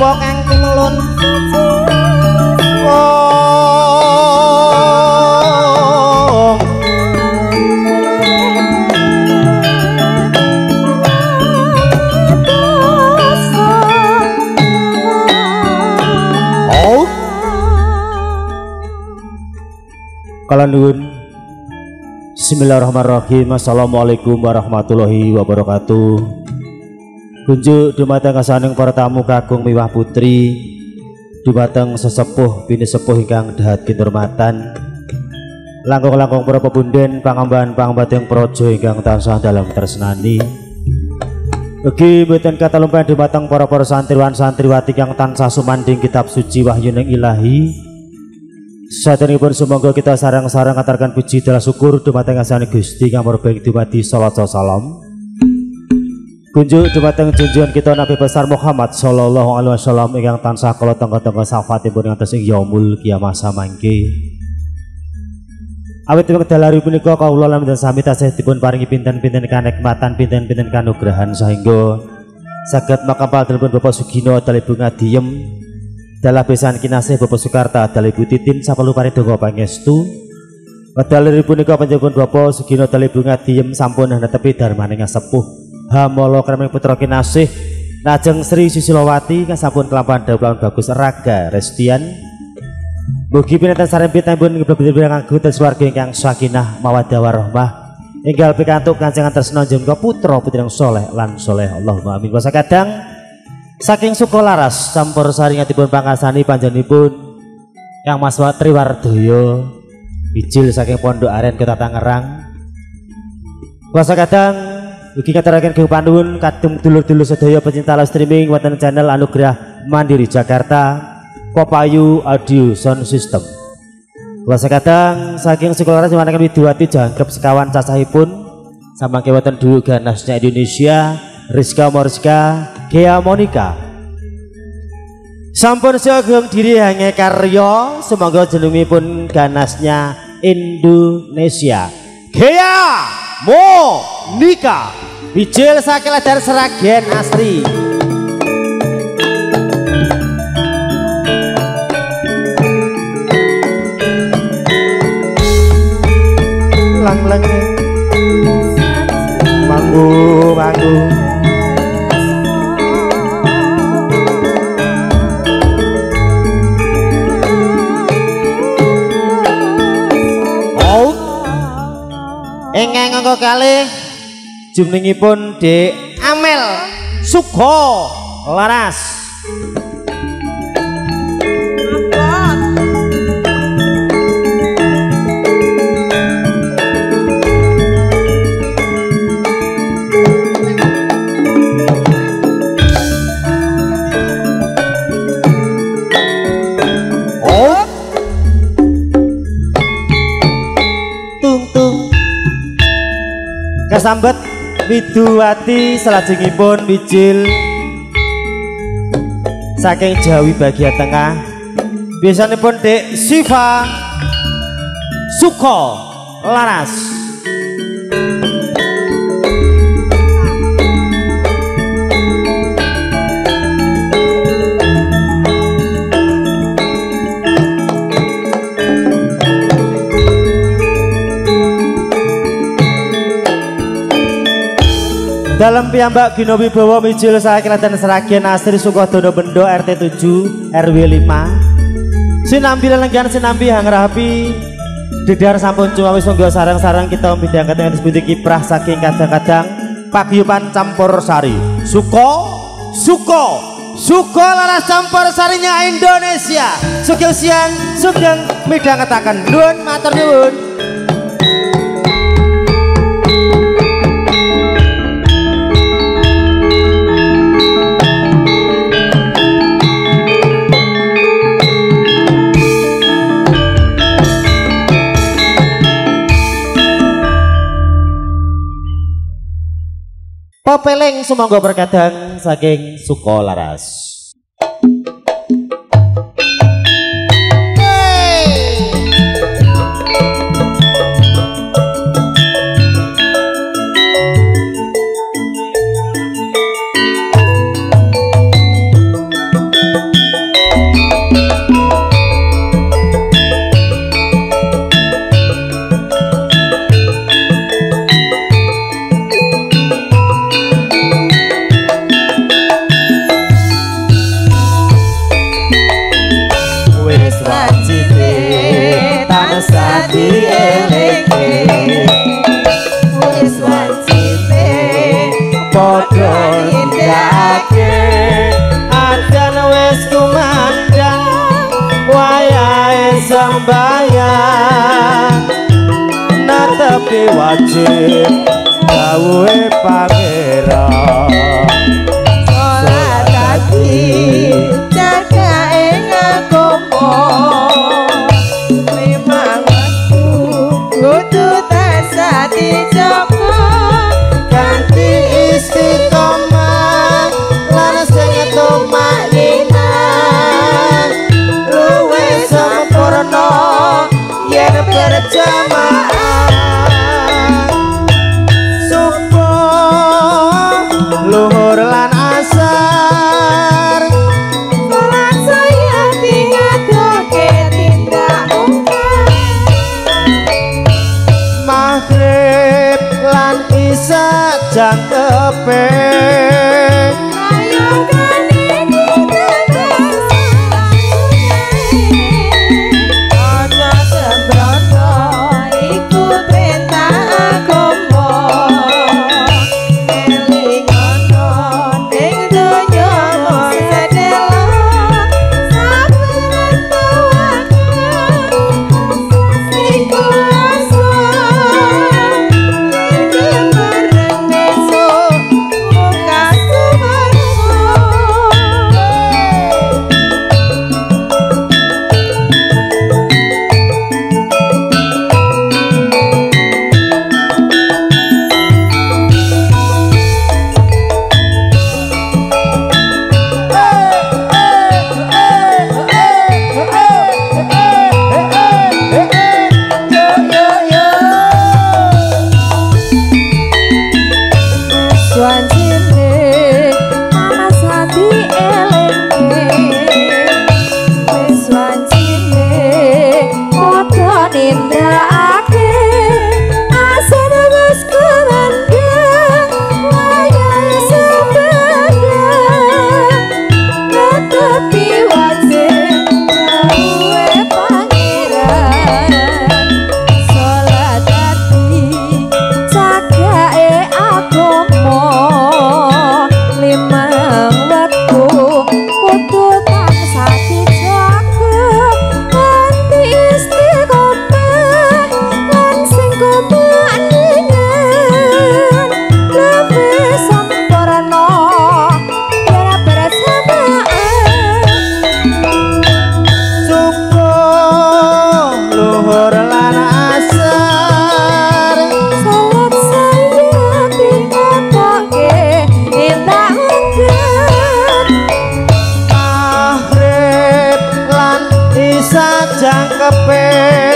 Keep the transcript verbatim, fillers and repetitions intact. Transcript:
sapa kang kumelun oh oh kala nuwun. Bismillahirrahmanirrahim. Assalamualaikum warahmatullahi wabarakatuh. Kunjuk dumateng kasaning para tamu kakung miwah putri, dumateng sesepuh bini sepuh ingkang dahat kinurmatan, langkung-langkung para pepunden pangambahan-pangambahan praja ingkang tansah dalam tresnani. Ugi mboten kata lumpahan dumateng para-para santriwan santriwati kang tansah sumandhing kitab suci wahyuning ilahi. Saderengipun sumangga kita sarang-sarang ngaturkan puji dalah syukur dumateng asane Gusti kang murbeng dumadi salawat salam. Kunjuk dumateng junjungan kita Nabi besar Muhammad sallallahu alaihi wasallam ingkang tansah kala tengah-tengah syafaatipun ngantos ing yaumul kiamah samangke. Awit wekdal punika kawula lan sami tasih dipun paringi pinten-pinten kanikmatan, pinten-pinten kanugrahan sehingga saged makapal dalipun Bapak Sugino dalih bunga diem dalah besan kinasih Bapak Soekarta dalih Ibu Titin saperlu paridonga pangestu. Wedal punika panjenengan Bapak Sugino dalih bunga diem sampun netepi darmaning sepuh hamala kremeng putra kinasih lajeng Sri Susilowati kang sampun kelampahan dawuh bagus raga restian. Mugi pinten sarempipun ngeblebet kanggo swarga ingkang sakinah mawaddah warahmah enggal pikantuk kanjengan tresna njenengan putra putri saleh lan saleh Allahumma amin. Kuasa kadang saking Sukolaras campur saringatipun pangkasani panjenenganipun Kang Mas Triwardoyo bijil saking Pondok Aren Kota Tangerang. Kuasa kadang ugi katuraken kangge panuwun kadung dulur-dulur sedaya pecinta live streaming wonten channel Anugerah Mandiri Jakarta Kopayu Audio Sound System. Kuasa kadang saking Sukolaras nyuwanaken widiwati jangkep sekawan cacahipun samangke wonten dulu ganasnya Indonesia Rizka Morska Gea Monica sampun sugeng diri hange karya semoga jenengipun ganasnya Indonesia Gea Monica bijil saking ladar Seragen Asri. Lang-lang manggu manggu ingkang angka kalih jumningipun Dek Amel Suko Laras. Kesambet widuwati salajengipun bijil saking Jawi bagian tengah biasanipun Dek Siva Suko Laras. Dalam piyambak Gino Wibowo mijil saking Klaten Seragen Asri Sukodono Bendo R T tujuh R W lima sinambi lelenggan sinambi hangrapi dedar sampun cuma wis sangga sarang-sarang kita midhangket ing sebuti kiprah saking kadang-kadang paguyuban campur sari Suko Suko Suko Laras campur sarinya Indonesia. Sugeng siang sugeng midhangetaken nuwun matur nuwun. Popeleng sumangga berkadang saking Suko Laras. sembahyang netepi wajib dawuhe pangeran salat dadi cekake ngakomo limang waktu kudu tansah dicoba ganti istiqomah lan sing tumaknina luwih sempurna yen berjamaah subuh luhur lan asar salat saya diadoke tindak mungkar maghrib lan isya jangkepe ayo kane kita aja sembrono iku perintah agama elingono ning donya sedelo saben tawakan iku asa iki bareng besok muka sumarno Swancine panas hati elenge wis swancine padha nindakake asal wis kerendang wayahe sembahyang netepi wajib dawuhe pangeran salat dadi cagake agama limang waktu kudu tansah dijaga nganti istiqomah lan sing kumaningan lebih sempurna yen berjamaah subuh luhur lan asar salat saya diadoke tindak mungkar maghrib lan isya jangkepe